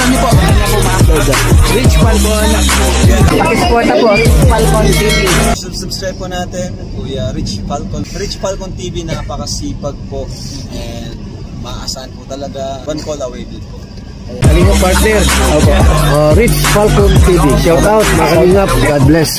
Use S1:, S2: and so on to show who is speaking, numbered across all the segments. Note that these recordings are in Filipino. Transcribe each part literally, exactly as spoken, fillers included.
S1: niyo po. Ano po ma-upload? Rich Falcon. Pakisupport na po. Rich Falcon T V.
S2: Subscribe po natin, Kuya Rich Falcon. Rich Falcon T V, napakasipag po. And maasahan po talaga. One call away din po.
S3: Kalingap partner. Okay. Uh, Rich Falcon T V. Shout out mga kalingap. God bless.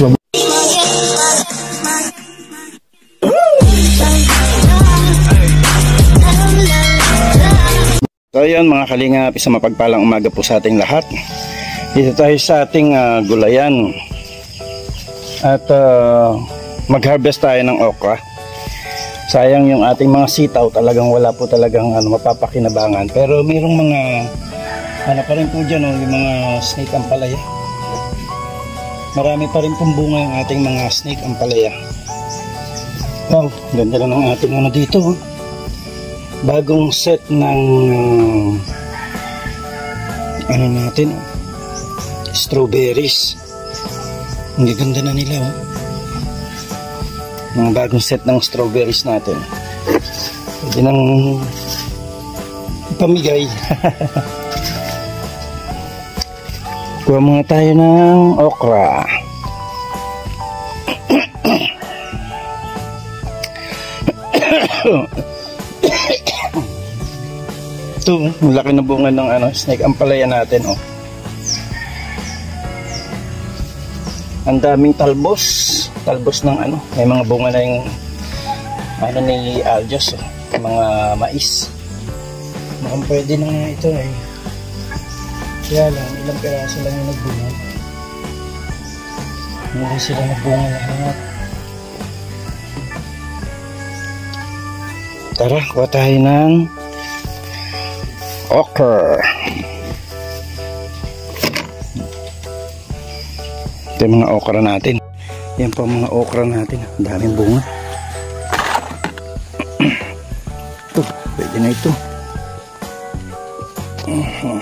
S4: So yun mga kalingap, isang mapagpalang umaga po sa ating lahat. Dito tayo sa ating uh, gulayan. At uh, mag-harvest tayo ng okra. Sayang yung ating mga sitaw, talagang wala po talagang ano, mapapakinabangan. Pero mayroong mga ano pa rin po dyan, oh, yung mga snake ampalaya. Marami pa rin pong bunga yung ating mga snake ampalaya. Wow, ganda lang ng ating ano dito. Oh. Bagong set ng uh, ano natin, oh, strawberries. Ang ganda na nila, oh. Mga bagong set ng strawberries natin. Pwede nang pamigay. Kuha muna tayo ng okra. Ito, malaki na bunga ng ano, snake ampalaya natin, oh. Ang daming talbos, talbos ng ano, may mga bunga na yung ano ni Aljos, oh, mga mais. Mukhang pwede na nga ito, eh. Kaya lang, ilang piraso lang yung nagbunga. Hindi sila nagbunga lahat. Tara, kuha tayo ng okra. Ito yung mga okra natin. Yan po mga okra natin. Ang daming bunga. Ito, pwede na ito. Uh-huh.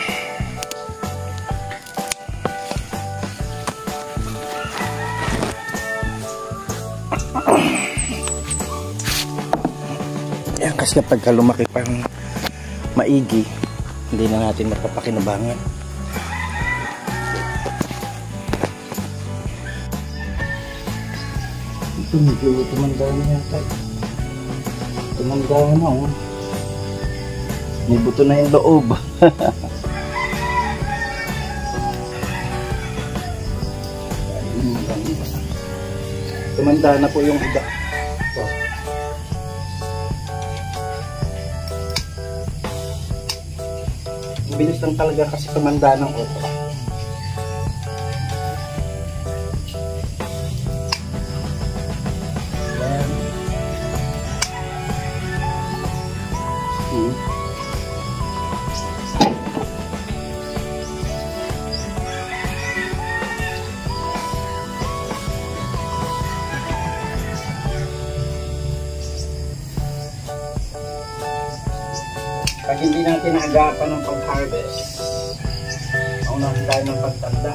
S4: Yan, kasi kapag lumaki pang maigi, hindi na natin mapapakinabangan. Ito medyo tumanda na yata. Tumanda na, oh. May buto na yung loob. Tumanda na po yung iba. Ito. Bilis lang talaga kasi tumanda ng okra. Yan. Hmm. Pag hindi natin naagapan ng pag-harvest, maunahan tayo ng pagtanda.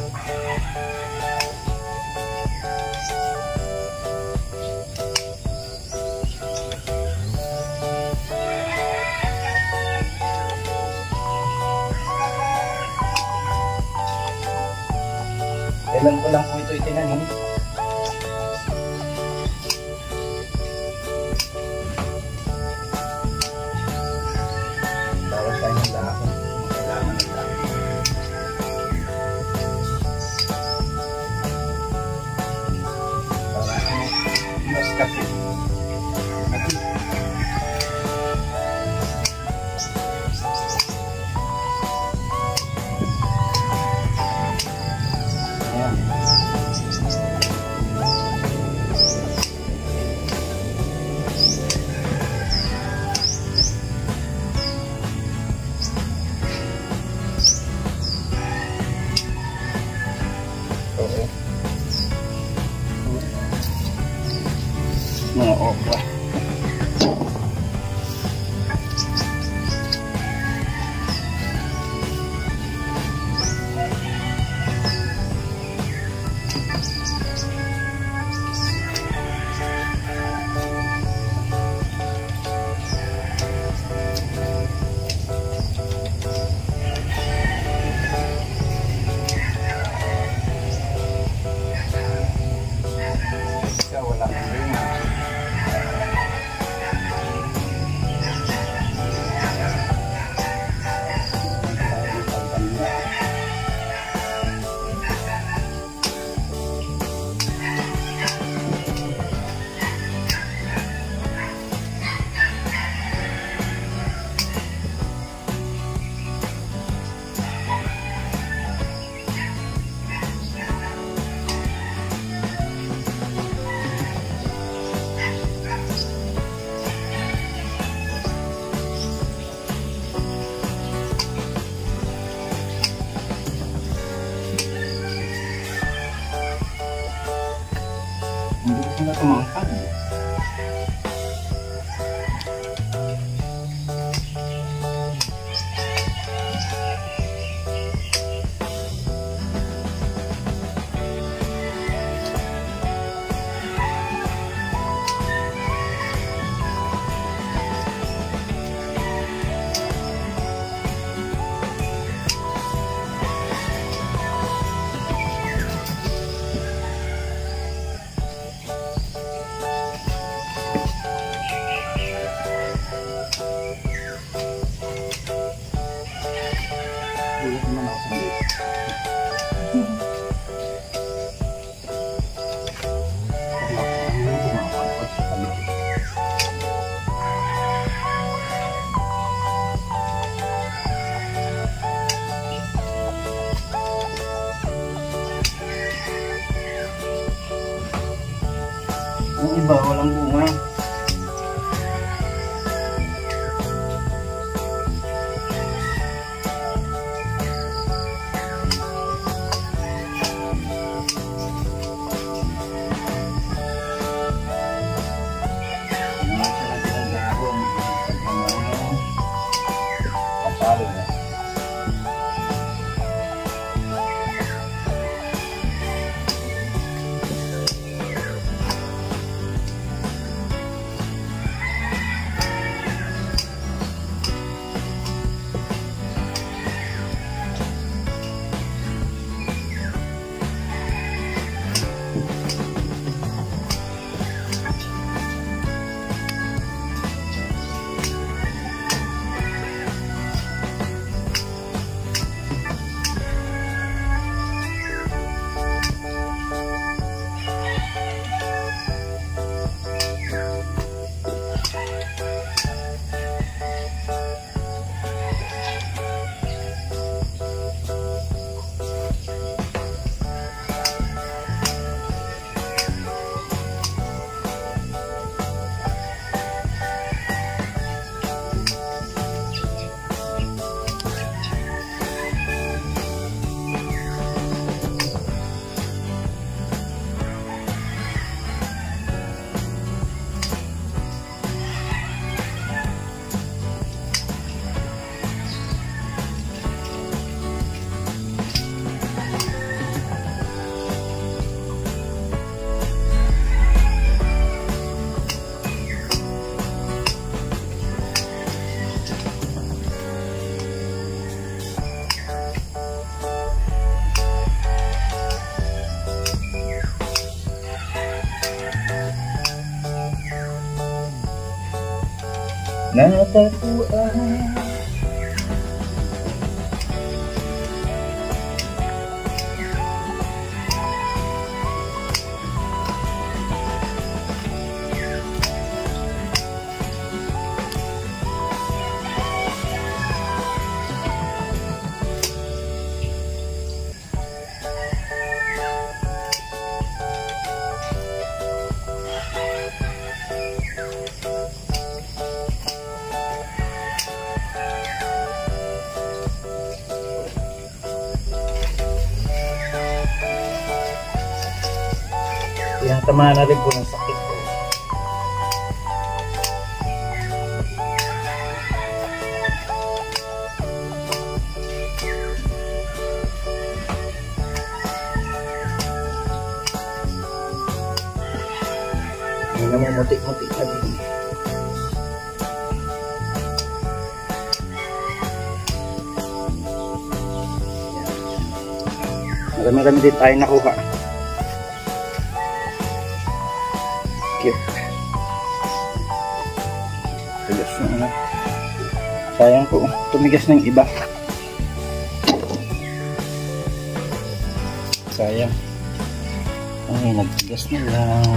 S4: Kailan ko lang po ito itinanim. Yung iba, walang bunga. Natatuan. Tama na rin po ng sakit ko. Hindi naman mutik-mutik na din. Marami-rami din tayo nakuha. Tigas na na. Sayang po, tumigas ng iba. Sayang. Ay, nagtigas na lang.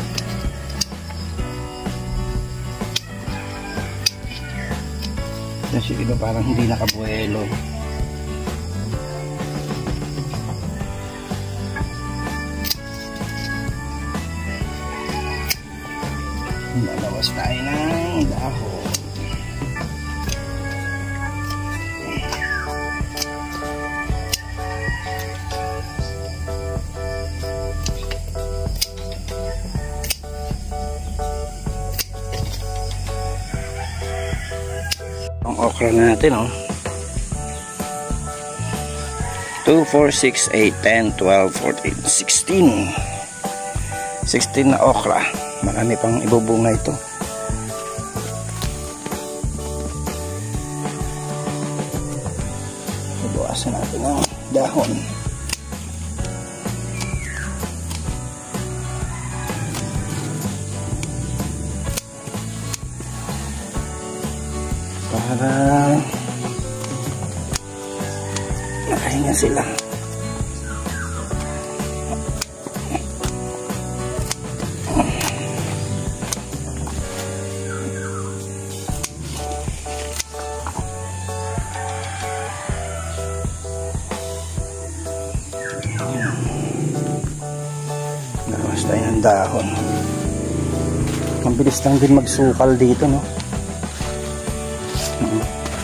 S4: Kasi iba parang hindi nakabuelo. Lalawas tayo ng dahon. Ang okra natin, oh. two, four, six, eight, ten, twelve, fourteen, sixteen. sixteen na okra. Marami pang ibubunga ito. Ibawasan natin ang dahon. Para nakahinga sila. Nawas tayo ng dahon. Ang bilis lang din magsukal dito, no? Hmm.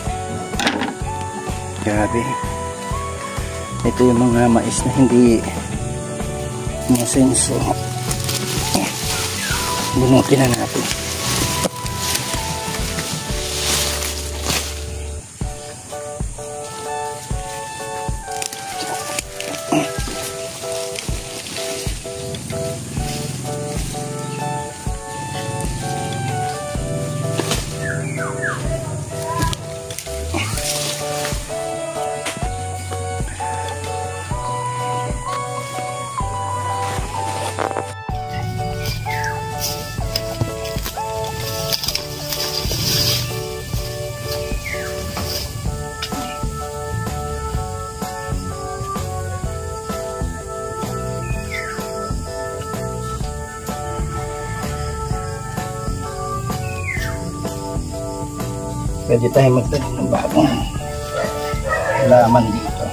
S4: Grabe. Ito yung mga mais na hindi masenso. Bunutin na natin. Pwede tayo magtanim ng bagong halaman dito.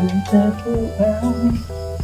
S4: tatuan.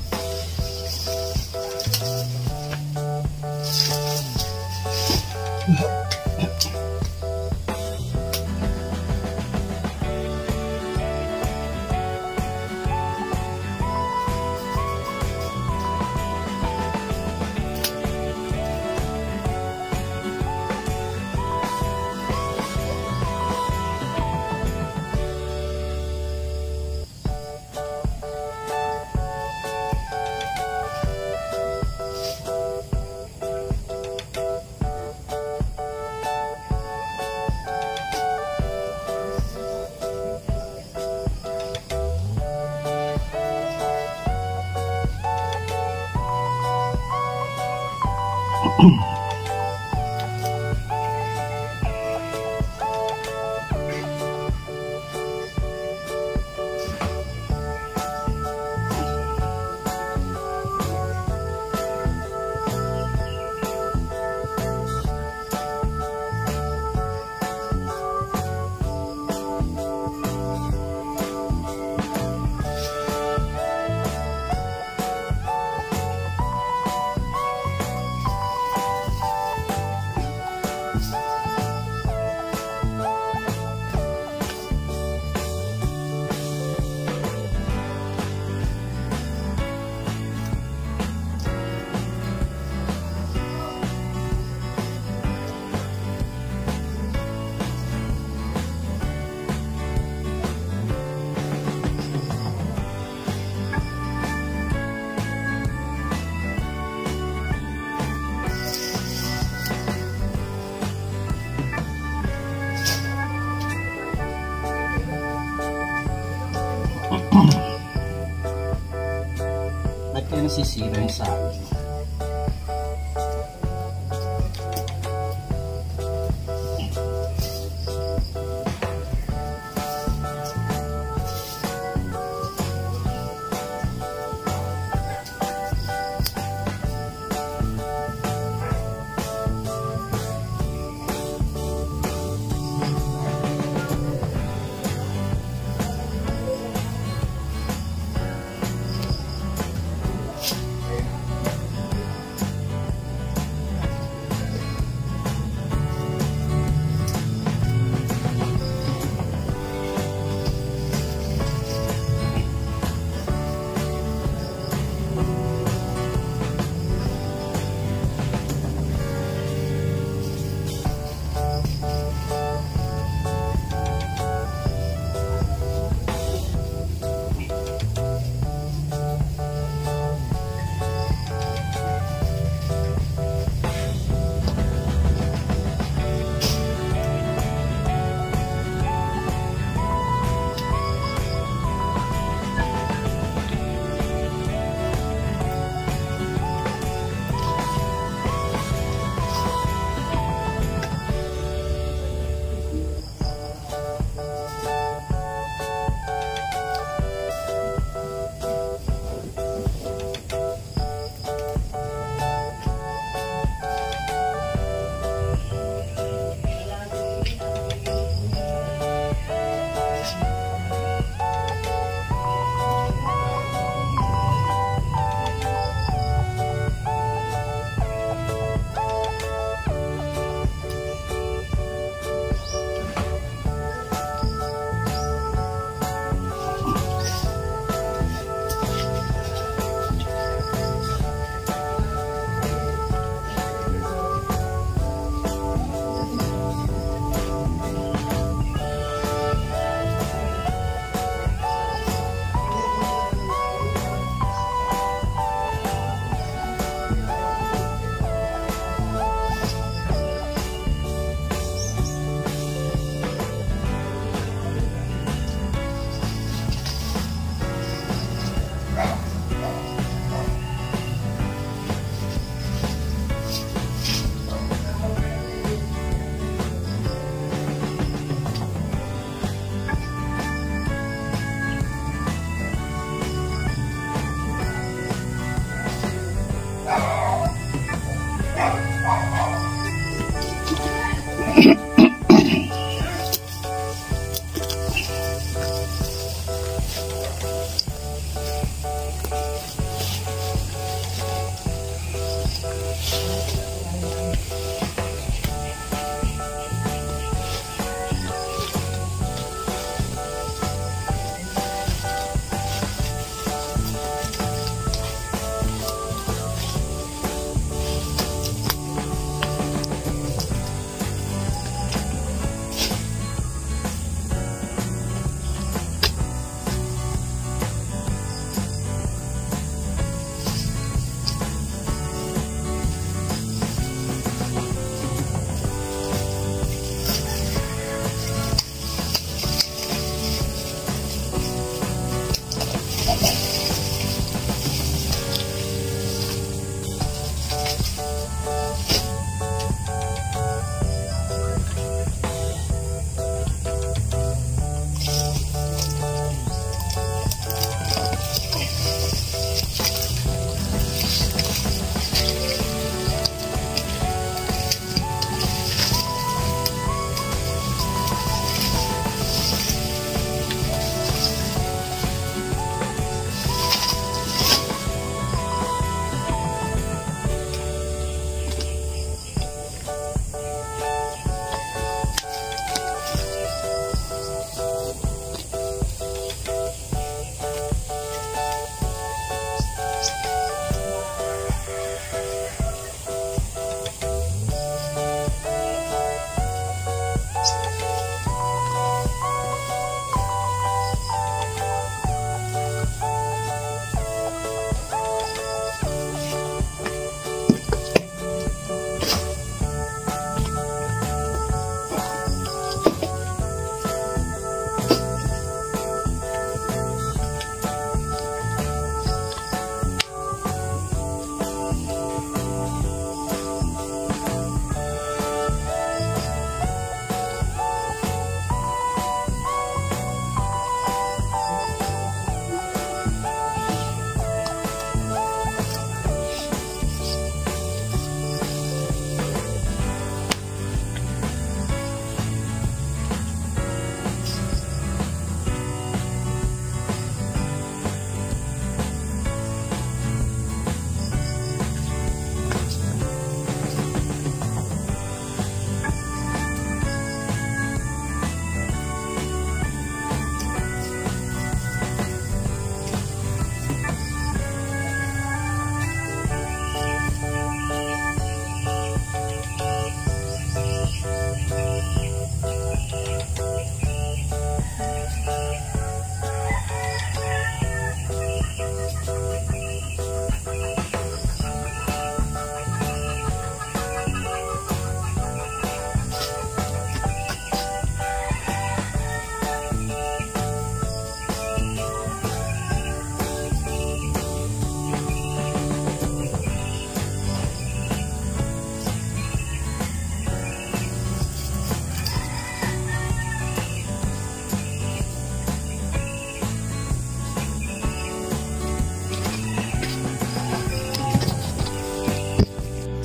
S4: Ba't kayo nasisira yung sabi?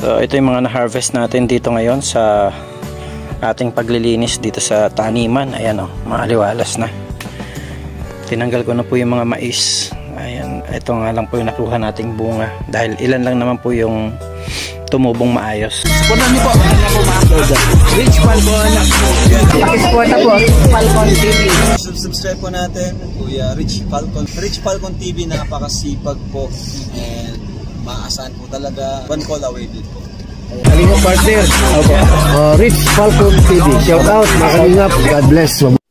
S4: So ito yung mga na-harvest natin dito ngayon sa ating paglilinis dito sa taniman. Ayan o, maaliwalas na. Tinanggal ko na po yung mga mais. Ayan, ito nga lang po yung nakuha nating bunga. Dahil ilan lang naman po yung tumubong maayos.
S1: Punan niyo po. Punan na po mga loda. Rich Falcon. Pakisupport na po. Falcon T V.
S2: Subscribe po natin, Kuya Rich Falcon. Rich Falcon T V, napakasipag po. And maasahan po talaga. One call away din po.
S3: Kalingap partner. Opo. Uh, Rich Falcon T V. Shout out, mga kalingap. God bless.